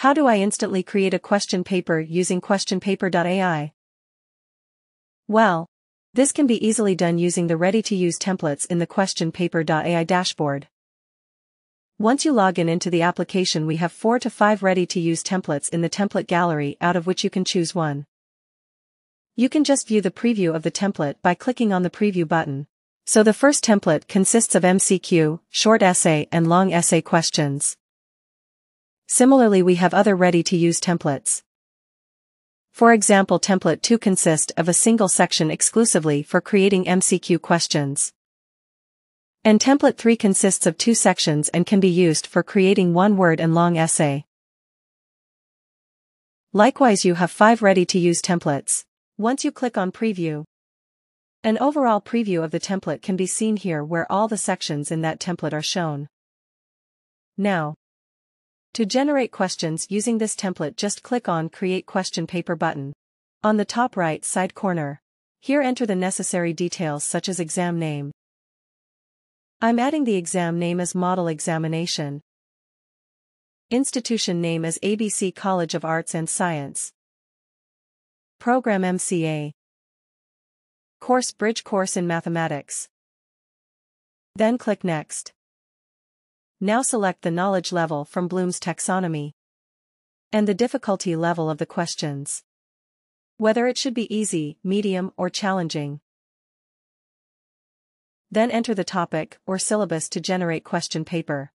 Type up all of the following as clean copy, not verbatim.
How do I instantly create a question paper using QuestionPaper.ai? Well, this can be easily done using the ready-to-use templates in the QuestionPaper.ai dashboard. Once you log into the application, we have 4 to 5 ready-to-use templates in the template gallery, out of which you can choose one. You can just view the preview of the template by clicking on the preview button. So the first template consists of MCQ, short essay and long essay questions. Similarly, we have other ready-to-use templates. For example, template 2 consists of a single section exclusively for creating MCQ questions. And template 3 consists of 2 sections and can be used for creating one-word and long essay. Likewise, you have 5 ready-to-use templates. Once you click on Preview, an overall preview of the template can be seen here, where all the sections in that template are shown. Now, to generate questions using this template, just click on Create Question Paper button on the top right side corner. Here enter the necessary details such as exam name. I'm adding the exam name as Model Examination. Institution name as ABC College of Arts and Science. Program MCA. Course Bridge Course in Mathematics. Then click Next. Now select the knowledge level from Bloom's taxonomy and the difficulty level of the questions, whether it should be easy, medium, or challenging. Then enter the topic or syllabus to generate question paper.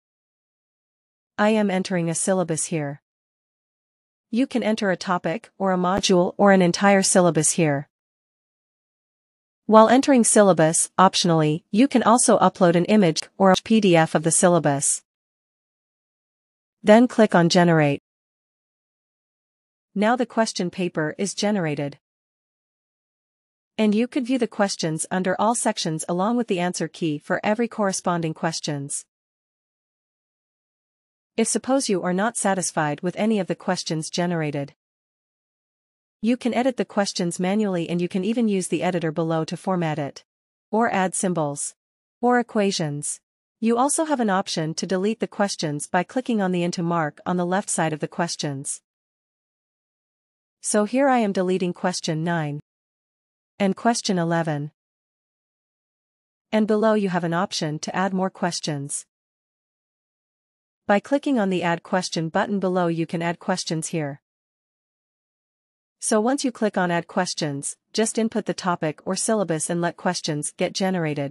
I am entering a syllabus here. You can enter a topic or a module or an entire syllabus here. While entering syllabus, optionally, you can also upload an image or a PDF of the syllabus. Then click on Generate. Now the question paper is generated. And you could view the questions under all sections along with the answer key for every corresponding questions. If suppose you are not satisfied with any of the questions generated, you can edit the questions manually, and you can even use the editor below to format it, or add symbols, or equations. You also have an option to delete the questions by clicking on the into mark on the left side of the questions. So here I am deleting question 9 and question 11. And below you have an option to add more questions. By clicking on the Add Question button below, you can add questions here. So once you click on Add Questions, just input the topic or syllabus and let questions get generated.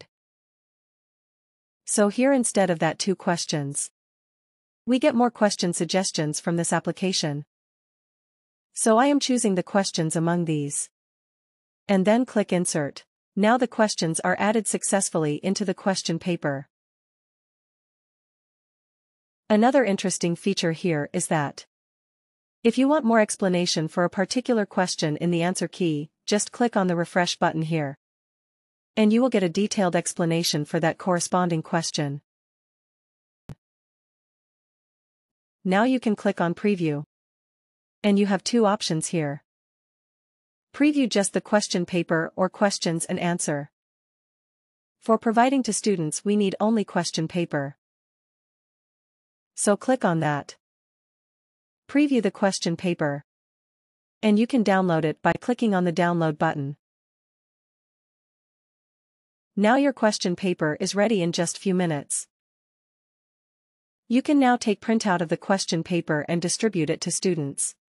So here, instead of that 2 questions, we get more question suggestions from this application. So I am choosing the questions among these. And then click Insert. Now the questions are added successfully into the question paper. Another interesting feature here is that if you want more explanation for a particular question in the answer key, just click on the refresh button here. And you will get a detailed explanation for that corresponding question. Now you can click on Preview. And you have 2 options here. Preview just the question paper or questions and answer. For providing to students, we need only question paper. So click on that. Preview the question paper. And you can download it by clicking on the download button. Now your question paper is ready in just few minutes. You can now take printout of the question paper and distribute it to students.